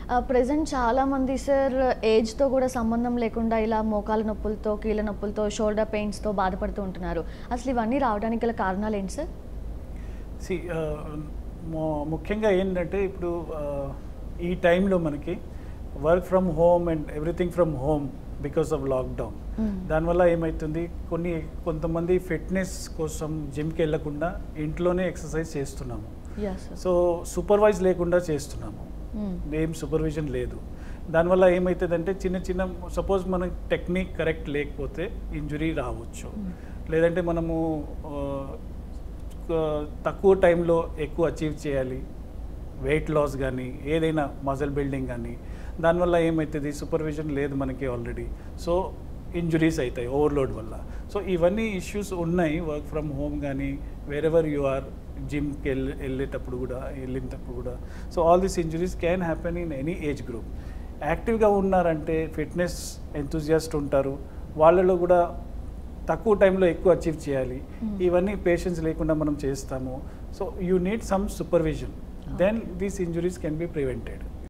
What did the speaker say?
Present చాలామంది sir ఏజ్తో కూడా సంబంధం లేకుండా ఇలా మోకాల నొప్పులతో, కీళ్ళ నొప్పులతో, షోల్డర్ పెయిన్స్తో బాధపడుతూ ఉంటున్నారు. అసలు ఇవన్నీ రావడానికి గల కారణాలు ఏంటి సార్? ముఖ్యంగా ఏంటంటే ఇప్పుడు ఈ టైంలో మనకి work from home and everything from home because of lockdown. దానివల్ల ఏమవుతుంది, కొంతమంది ఫిట్నెస్ కోసం జిమ్కి వెళ్ళకుండా ఇంట్లోనే ఎక్సర్సైజ్ చేస్తున్నాము. సో సూపర్వైజ్ లేకుండా చేస్తున్నాము, ఏం సూపర్విజన్ లేదు. దానివల్ల ఏమవుతుందంటే చిన్న సపోజ్ మన టెక్నిక్ కరెక్ట్ లేకపోతే ఇంజురీ రావచ్చు. లేదంటే మనము తక్కువ టైంలో ఎక్కువ అచీవ్ చేయాలి, వెయిట్ లాస్ కానీ ఏదైనా మజిల్ బిల్డింగ్ కానీ, దానివల్ల ఏమవుతుంది సూపర్విజన్ లేదు మనకి ఆల్రెడీ. సో ఇంజురీస్ అవుతాయి ఓవర్లోడ్ వల్ల. సో ఇవన్నీ ఇష్యూస్ ఉన్నాయి వర్క్ ఫ్రమ్ హోమ్ కానీ వేరెవర్ యు ఆర్, జిమ్కి వెళ్ళినప్పుడు కూడా. So all these injuries can happen in any age group. యాక్టివ్గా ఉన్నారంటే ఫిట్నెస్ ఎంతూజియాస్ట్ ఉంటారు, వాళ్ళలో కూడా తక్కువ టైంలో ఎక్కువ అచీవ్ చేయాలి. ఇవన్నీ పేషెన్స్ లేకుండా మనం చేస్తాము. So you need some supervision, then these injuries can be prevented.